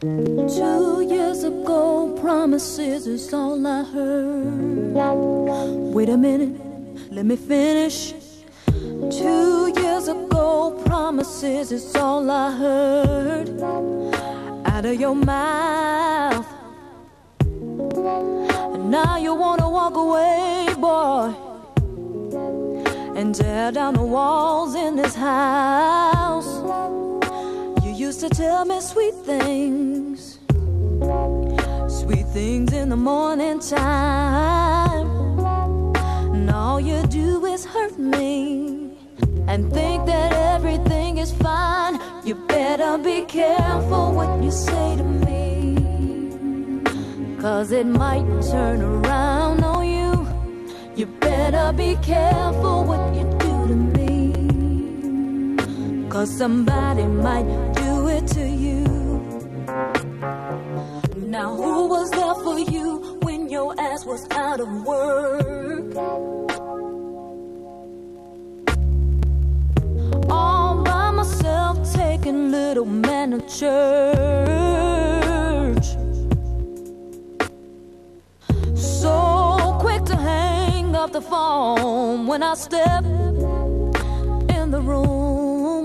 2 years ago, promises is all I heard. Wait a minute, let me finish. 2 years ago, promises is all I heard out of your mouth. And now you wanna walk away, boy, and tear down the walls in this house. You used to tell me sweet things in the morning time. And all you do is hurt me and think that everything is fine. You better be careful what you say to me, 'cause it might turn around on you. You better be careful what you do to me, 'cause somebody might do it to you. Now who was there for you when your ass was out of work? All by myself, taking little man to church. So quick to hang up the phone when I step in the room.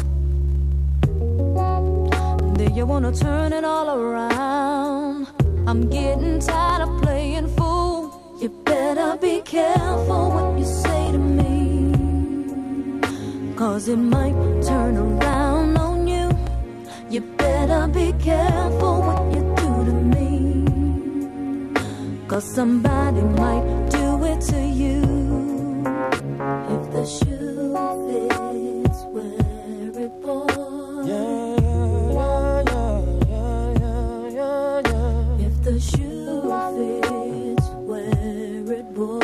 Then you wanna turn it all around. I'm getting tired of playing fool. You better be careful what you say to me, 'cause it might turn around on you. You better be careful what you do to me, 'cause somebody might do it to you. If the shoe fits, wear it, boy. If the shoe fits, wear it, boy.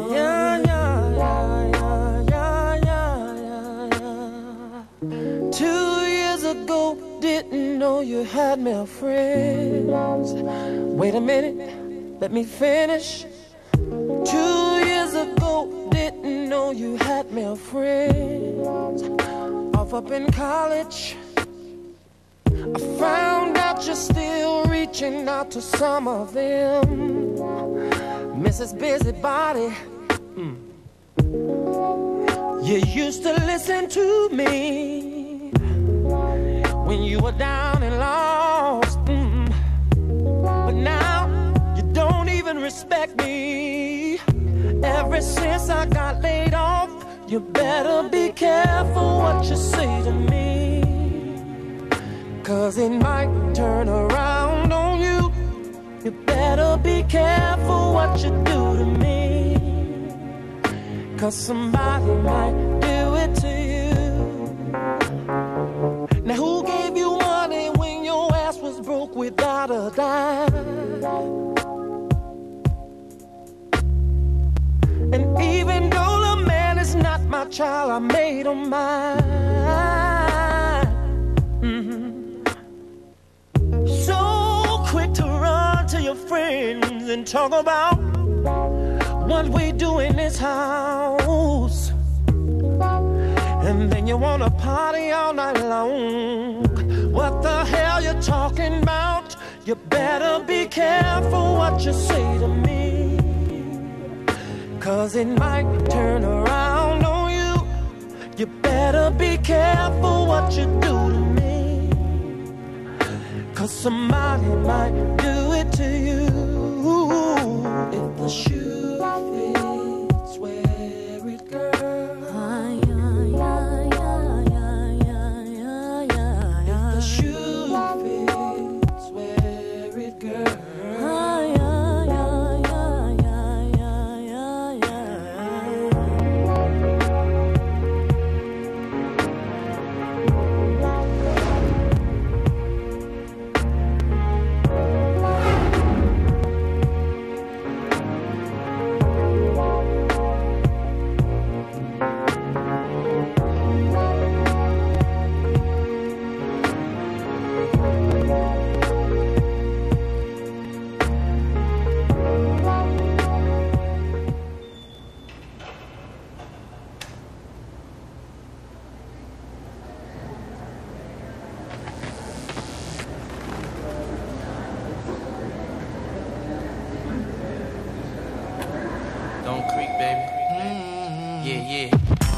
2 years ago, didn't know you had male friends. Wait a minute, let me finish. 2 years ago, didn't know you had male friends. Off up in college, I found out you're still reaching out to some of them. Mrs. Busybody, you used to listen to me when you were down and lost, but now you don't even respect me. Ever since I got laid off, you better be careful what you say to me, 'cause it might turn around on you. You better be careful what you do to me, 'cause somebody might do it to you. Now who gave you money when your ass was broke without a dime? And even though the man is not my child, I made him mine. So quick to run to your friends and talk about what we do in this house, and then you wanna party all night long. What the hell you talking about? You better be careful what you say to me, 'cause it might turn around on you. You better be careful what you do to me, 'cause somebody might do it to you. If the shoe fits, wear it, girl. If the shoe fits, wear it, girl. baby. Yeah, yeah.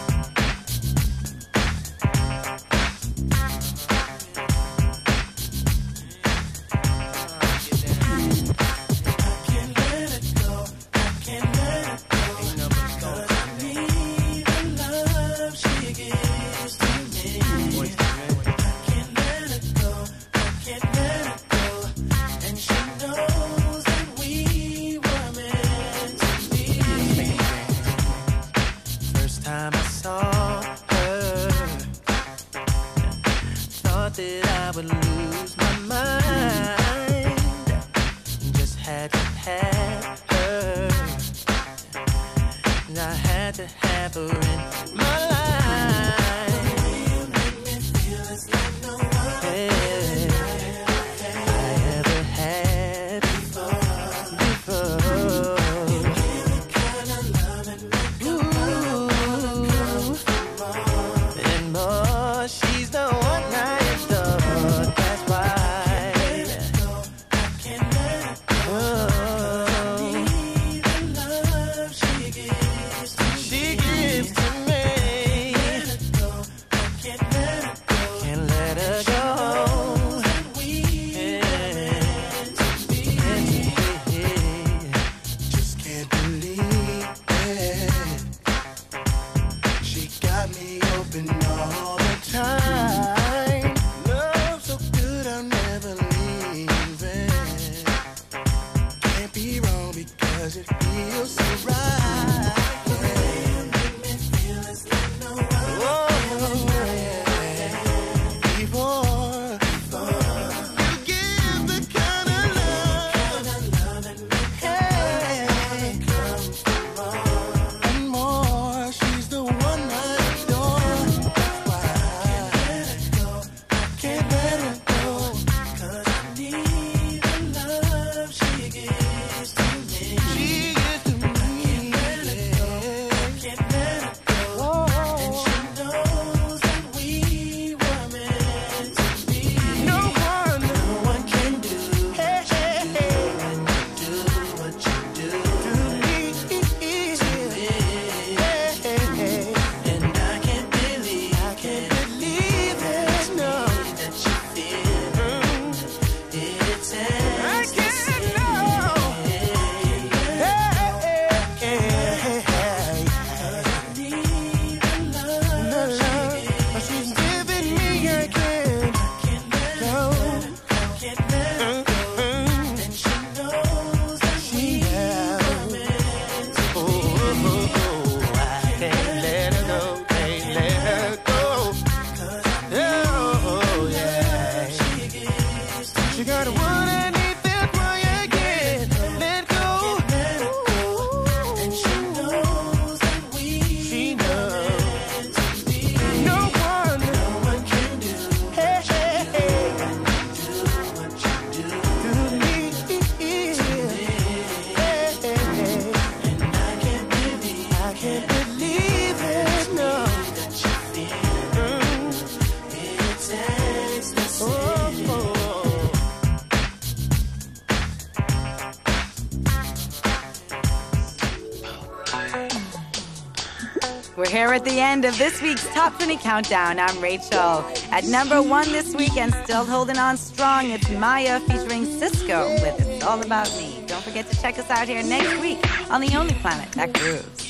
We're here at the end of this week's Top 20 Countdown. I'm Rachel. At number 1 this week and still holding on strong, it's Maya featuring Cisco with It's All About Me. Don't forget to check us out here next week on the only planet that grooves.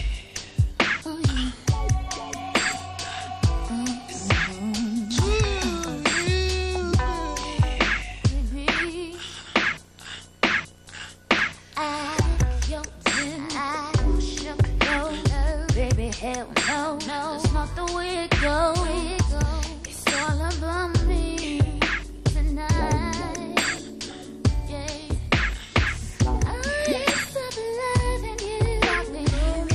Hell no, that's not the way it goes. It's all about me tonight. Yeah, I stop loving you.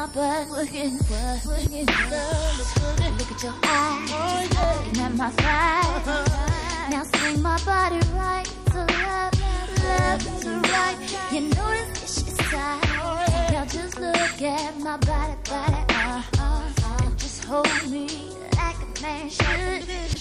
butt, looking good. Look at your eyes, looking at my thighs. Now swing my body right to left, left to right. You notice that she's tight. Now just look at my body, and just hold me like a man should.